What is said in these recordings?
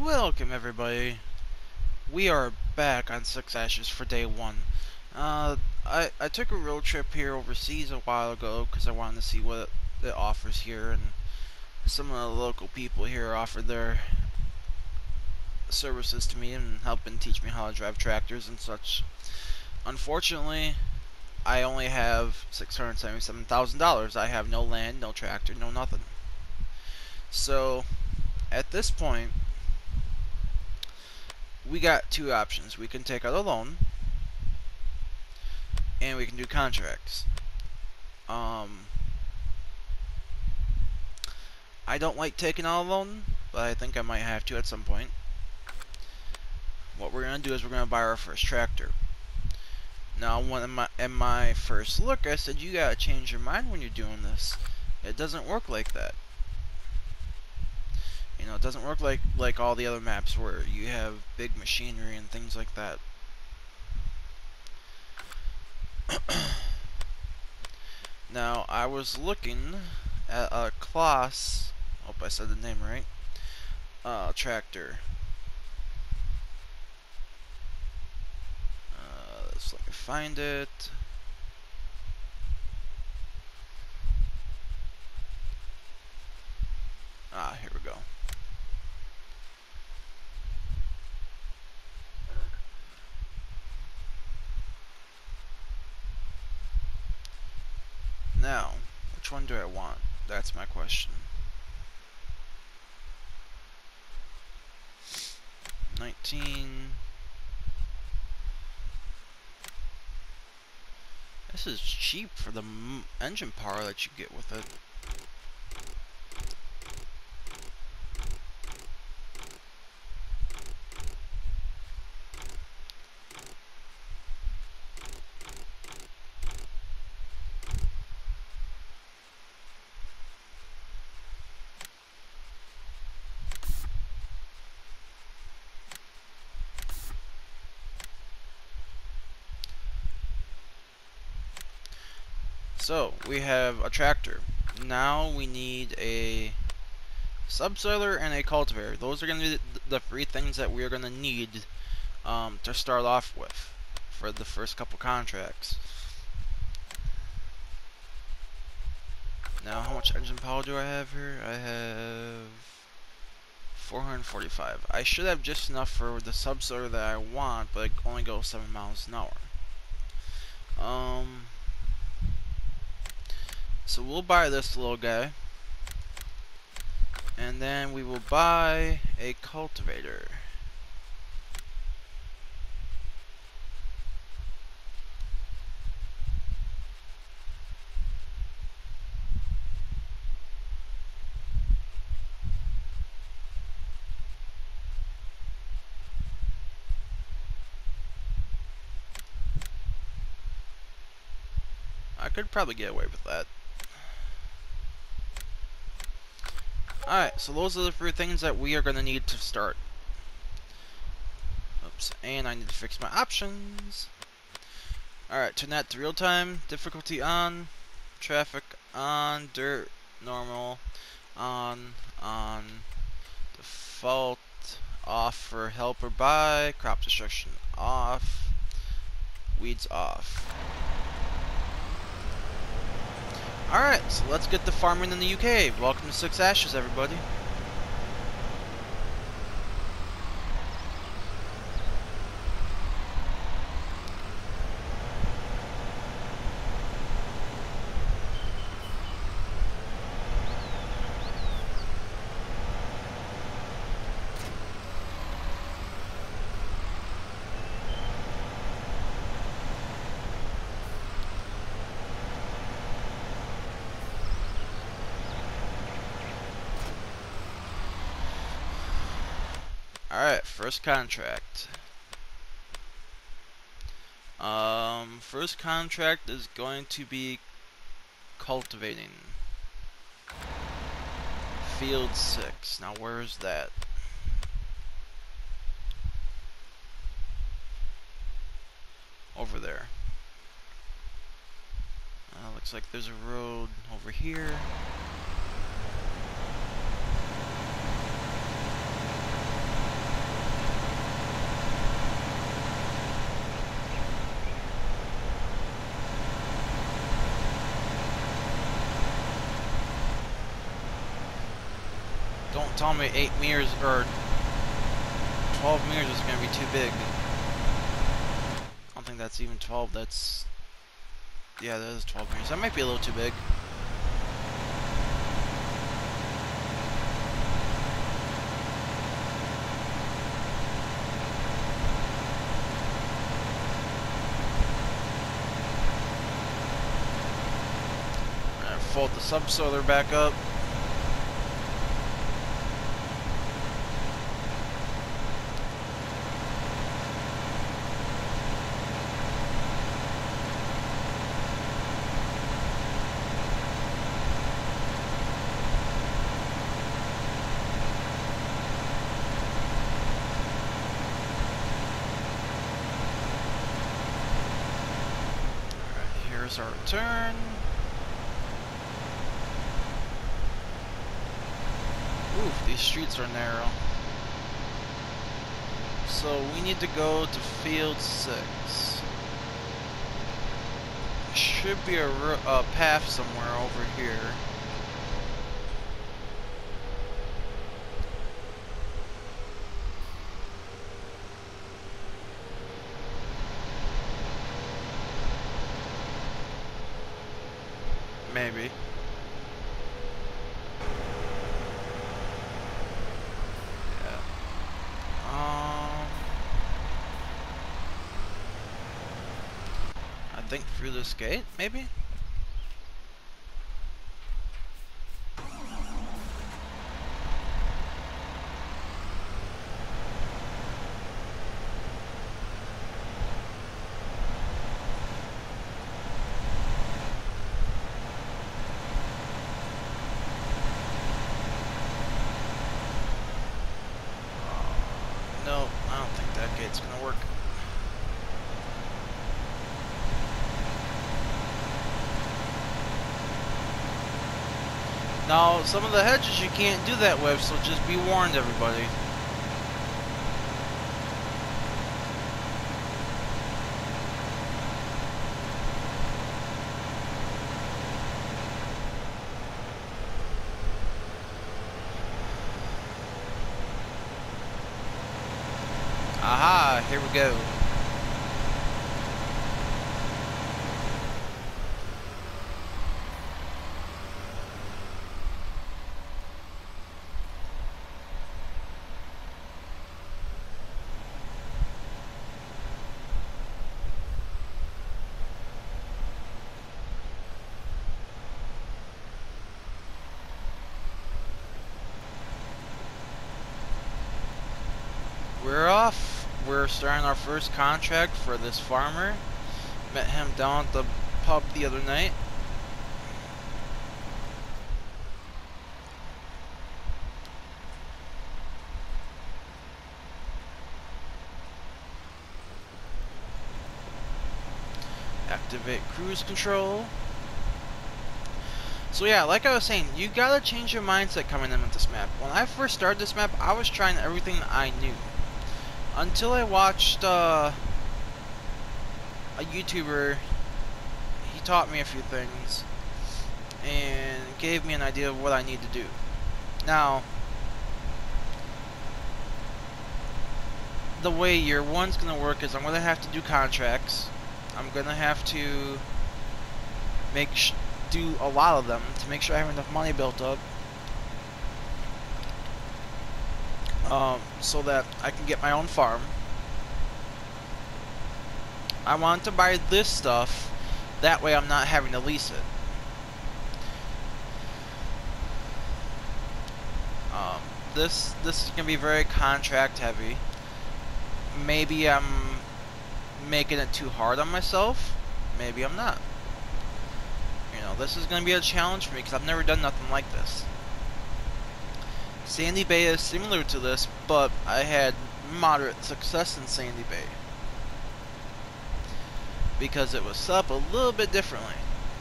Welcome everybody. We are back on Six Ashes for day one. I took a road trip here overseas a while ago because I wanted to see what it offers here, and some of the local people here offered their services to me and helping teach me how to drive tractors and such. Unfortunately, I only have $677,000. I have no land, no tractor, no nothing. So, at this point, we got two options. We can take out a loan, and we can do contracts. I don't like taking out a loan, but I think I might have to at some point. What we're going to do is we're going to buy our first tractor. Now, in my first look, I said, you got to change your mind when you're doing this. It doesn't work like that. You know, it doesn't work like all the other maps where you have big machinery and things like that. Now, I was looking at a Claas, hope I said the name right, tractor. Let's let me find it. Here we go. Now, which one do I want? That's my question. 19. This is cheap for the engine power that you get with it. So, we have a tractor. Now we need a subsoiler and a cultivator. Those are going to be the three things that we are going to need to start off with for the first couple contracts. Now, how much engine power do I have here? I have 445. I should have just enough for the subsoiler that I want, but it only goes 7 miles an hour. So we'll buy this little guy, and then we will buy a cultivator. I could probably get away with that. Alright, so those are the three things that we are going to need to start. Oops, and I need to fix my options. Alright, turn that to real time, difficulty on, traffic on, dirt, normal, on, default, off for help or buy, crop destruction off, weeds off. Alright, so let's get to farming in the UK. Welcome to Six Ashes, everybody. Alright, first contract. First contract is going to be cultivating. Field 6. Now where is that? Over there. Looks like there's a road over here. Don't tell me 8 meters or 12 meters is going to be too big. I don't think that's even 12. That's... Yeah, that is 12 meters. That might be a little too big. Fold the subsoiler back up. Alright, here's our return. Oof, these streets are narrow. So we need to go to field 6. Should be a path somewhere over here. Maybe. I think through this gate, maybe? No, I don't think that gate's gonna work. Now, some of the hedges you can't do that with, so just be warned, everybody. Aha, here we go. We're off. We're starting our first contract for this farmer. Met him down at the pub the other night. Activate cruise control. So yeah, like I was saying, you gotta change your mindset coming into this map. When I first started this map, I was trying everything I knew. Until I watched a YouTuber. He taught me a few things and gave me an idea of what I need to do. Now, the way year one's gonna work is I'm gonna have to do contracts. I'm gonna have to do a lot of them to make sure I have enough money built up. So that I can get my own farm. I want to buy this stuff, that way I'm not having to lease it. This is gonna be very contract heavy. Maybe I'm making it too hard on myself. Maybe I'm not. You know, this is gonna be a challenge for me because I've never done nothing like this. Sandy Bay is similar to this, but I had moderate success in Sandy Bay because it was set up a little bit differently.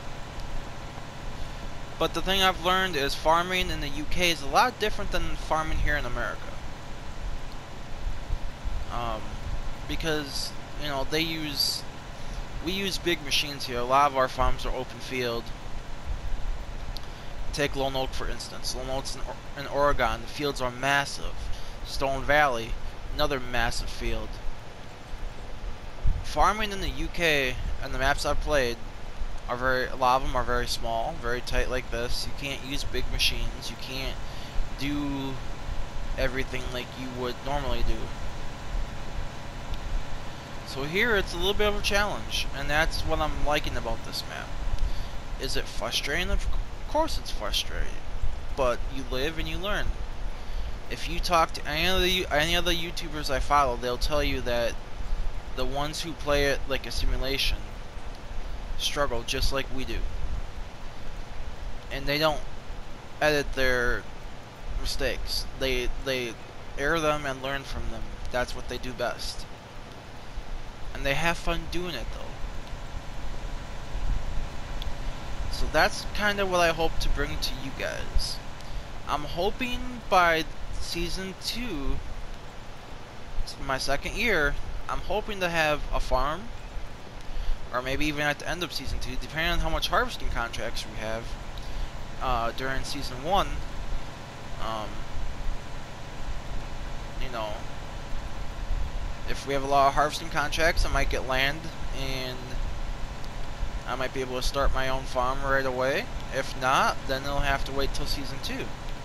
But the thing I've learned is farming in the UK is a lot different than farming here in America. Because, you know, we use big machines here. A lot of our farms are open field. take Lone Oak for instance. Lone Oak's in Oregon. The fields are massive. Stone Valley, another massive field. Farming in the UK and the maps I've played are a lot of them are very small, very tight like this. You can't use big machines. You can't do everything like you would normally do. So here it's a little bit of a challenge, and that's what I'm liking about this map. Is it frustrating? Of course it's frustrating, but you live and you learn. If you talk to any other YouTubers I follow, they'll tell you that the ones who play it like a simulation struggle just like we do, and they don't edit their mistakes. They air them and learn from them. That's what they do best, and they have fun doing it though. So that's kind of what I hope to bring to you guys. I'm hoping by season 2, it's my second year, I'm hoping to have a farm, or maybe even at the end of season 2, depending on how much harvesting contracts we have during season 1. You know, if we have a lot of harvesting contracts, I might get land, and I might be able to start my own farm right away. If not, then they'll have to wait till season 2.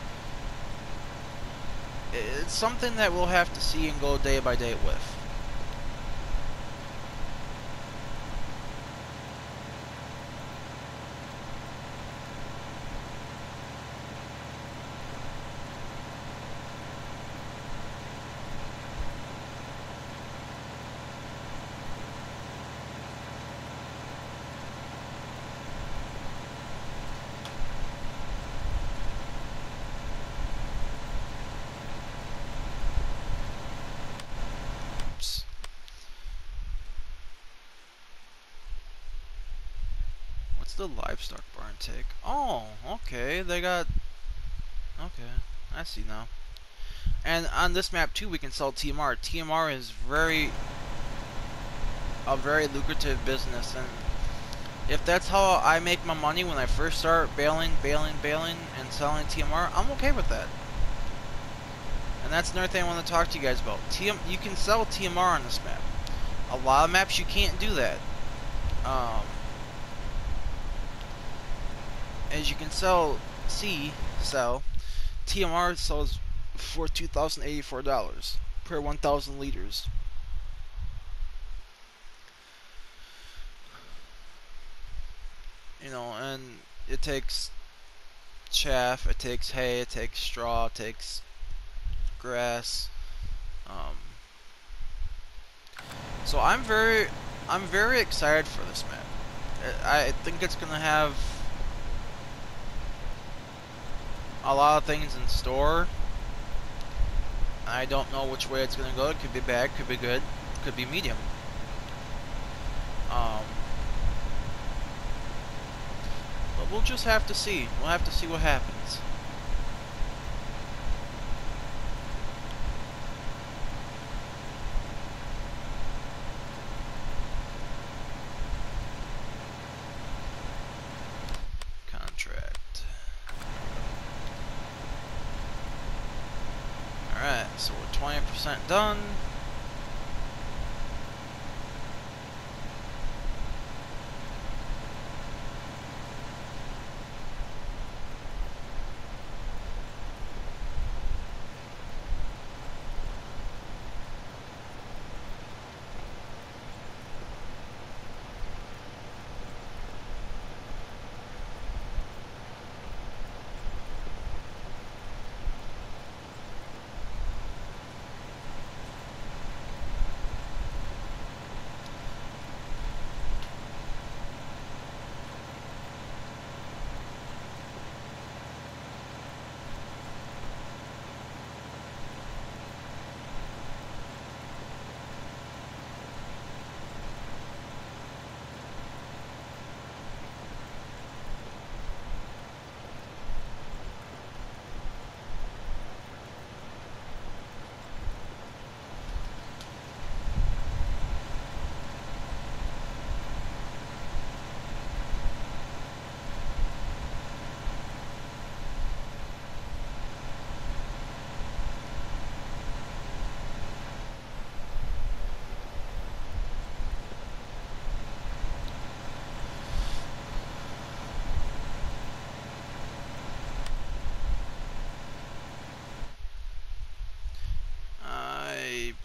It's something that we'll have to see and go day by day with. The livestock barn take. Oh, okay. They got. Okay, I see now. And on this map too, we can sell TMR. TMR is a very lucrative business, and if that's how I make my money when I first start baling, and selling TMR, I'm okay with that. And that's another thing I want to talk to you guys about. You can sell TMR on this map. A lot of maps you can't do that. As you can sell TMR sells for $2,084 per 1,000 liters. You know, and it takes chaff, it takes hay, it takes straw, it takes grass. So I'm very excited for this map. I think it's gonna have a lot of things in store. I don't know which way it's gonna go. It could be bad, could be good, could be medium. But we'll just have to see. We'll have to see what happens. Alright, so we're 20% done.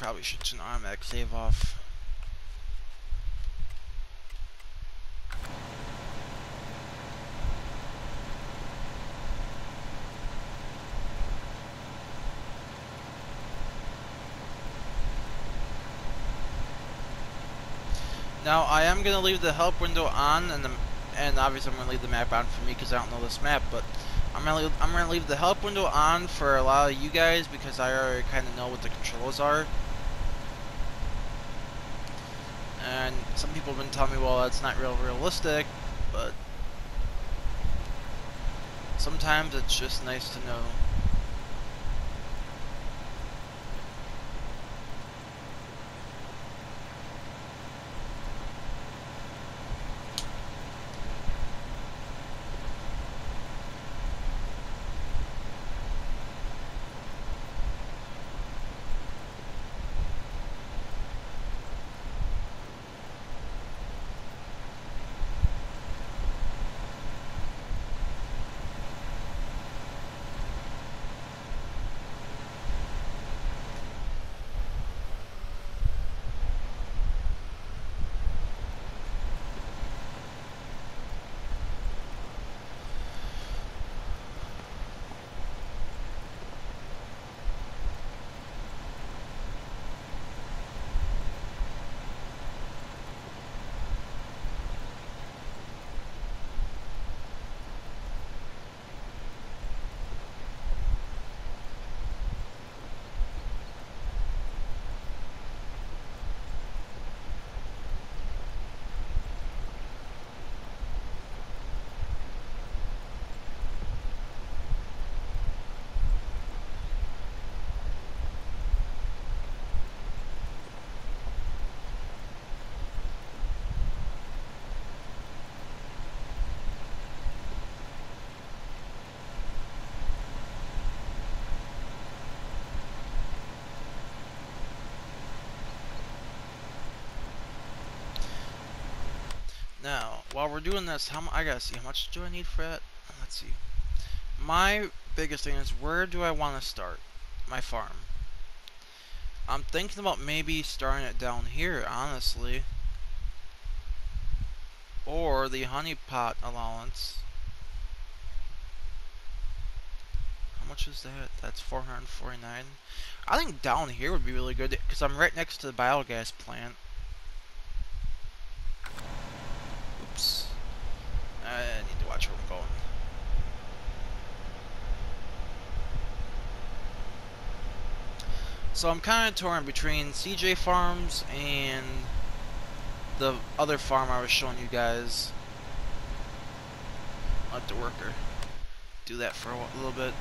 probably should turn automatic save off. Now I am gonna leave the help window on, and obviously I'm gonna leave the map on for me because I don't know this map, but I'm gonna leave the help window on for a lot of you guys because I already kind of know what the controls are. And some people have been telling me, well, that's not realistic, but sometimes it's just nice to know. Now, while we're doing this, I gotta see how much do I need for that? Let's see. My biggest thing is, where do I want to start my farm? I'm thinking about maybe starting it down here, honestly. Or the honey pot allowance. How much is that? That's 449. I think down here would be really good because I'm right next to the biogas plant. Oops. I need to watch where I'm going. So I'm kind of torn between CJ Farms and the other farm I was showing you guys. I'll let the worker do that for a little bit.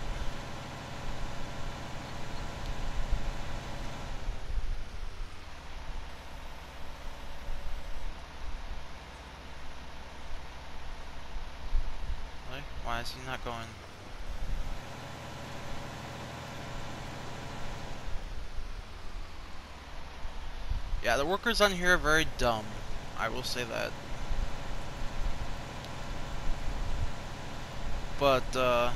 Really? Why is he not going? Yeah, the workers on here are very dumb. I will say that. But,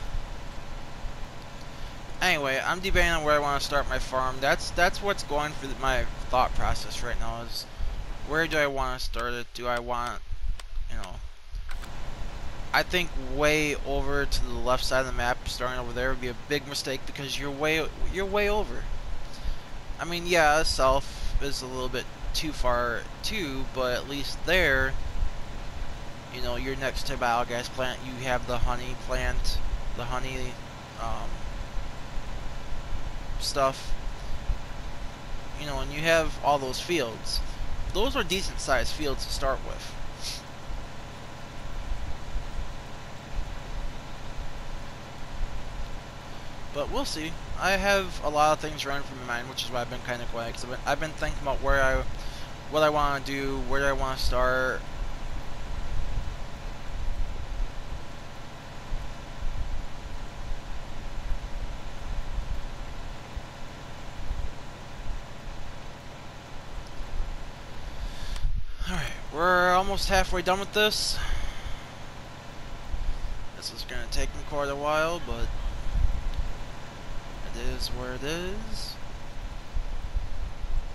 anyway, I'm debating on where I want to start my farm. That's what's going through my thought process right now is, where do I want to start it? Do I want, you know... I think way over to the left side of the map, starting over there would be a big mistake because you're way over. I mean, yeah, south is a little bit too far too, but at least there, you know, you're next to a biogas plant. You have the honey plant, the honey stuff, you know, and you have all those fields. Those are decent sized fields to start with. But we'll see. I have a lot of things running through my mind, which is why I've been kind of quiet. Because I've been thinking about what I want to do, where do I want to start. All right, we're almost halfway done with this. This is gonna take me quite a while, but it is where it is.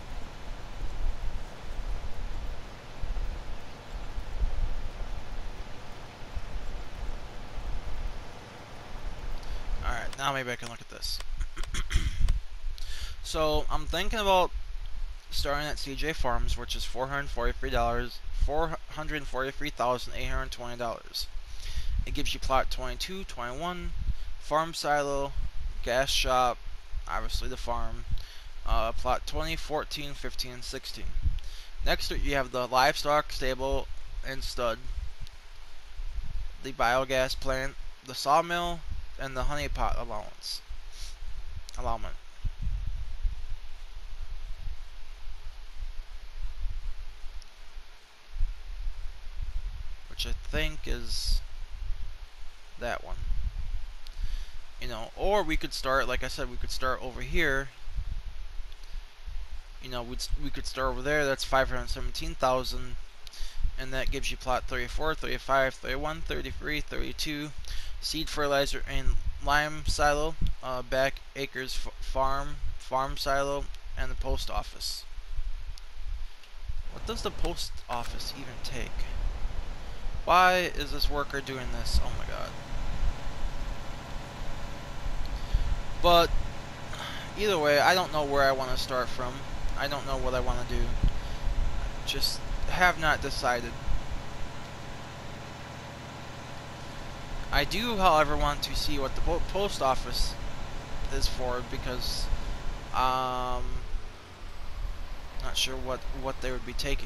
Now maybe I can look at this. So I'm thinking about starting at CJ Farms, which is $443,820. It gives you plot 22, 21, farm silo, gas shop, obviously the farm, plot 20, 14, 15, and 16. Next you have the livestock stable and stud, the biogas plant, the sawmill, and the honey pot allowance. Which I think is that one. You know, or we could start, like I said, we could start over here. You know, we could start over there. That's 517,000, and that gives you plot 34, 35, 31, 33, 32, seed fertilizer and lime silo, back acres farm silo, and the post office. What does the post office even take? Why is this worker doing this? Oh my god. But either way, I don't know where I want to start from. I don't know what I want to do. Just have not decided. I do, however, want to see what the post office is for, because not sure what they would be taking.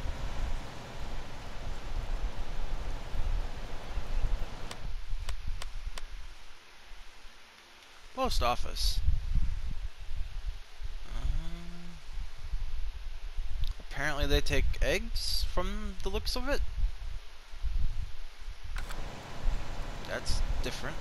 Post office. Apparently they take eggs from the looks of it. That's different.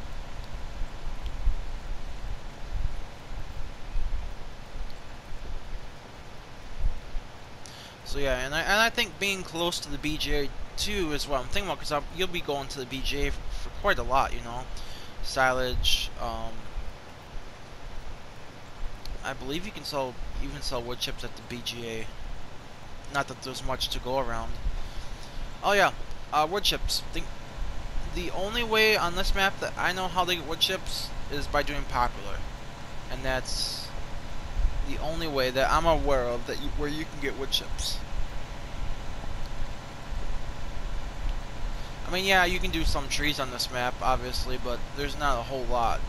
So yeah, and I think being close to the BGA too is what I'm thinking about, because you'll be going to the BGA for quite a lot, you know. Silage, I believe you can even sell wood chips at the BGA. Not that there's much to go around. Oh yeah, wood chips. The only way on this map that I know how to get wood chips is by doing popular, and that's the only way that I'm aware of where you can get wood chips. I mean, yeah, you can do some trees on this map, obviously, but there's not a whole lot.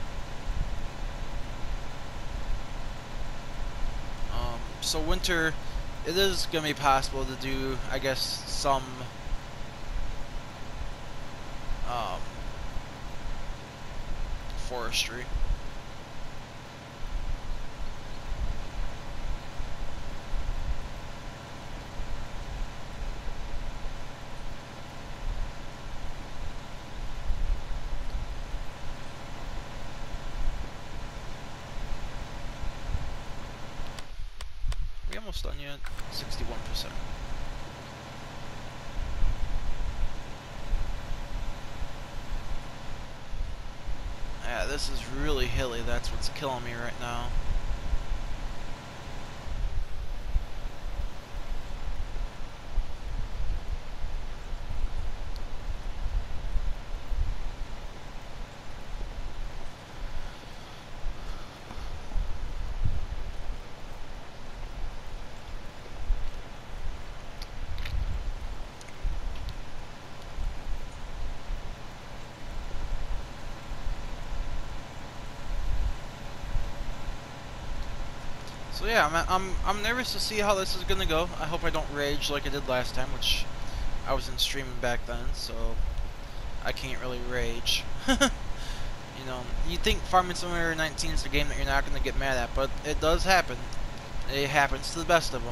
So winter, it is going to be possible to do, I guess, some forestry. We almost done yet? 61%. Yeah, this is really hilly. That's what's killing me right now. So yeah, I'm nervous to see how this is gonna go. I hope I don't rage like I did last time, which I wasn't streaming back then, so I can't really rage. You know, you think Farming Simulator 19 is a game that you're not gonna get mad at, but it does happen. It happens to the best of them.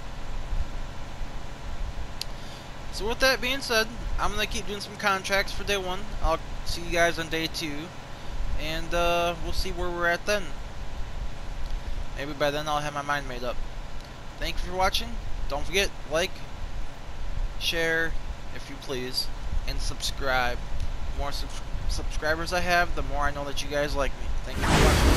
So with that being said, I'm gonna keep doing some contracts for day 1. I'll see you guys on day 2, and we'll see where we're at then. Maybe by then I'll have my mind made up. Thank you for watching. Don't forget, like, share, if you please, and subscribe. The more subscribers I have, the more I know that you guys like me. Thank you for watching.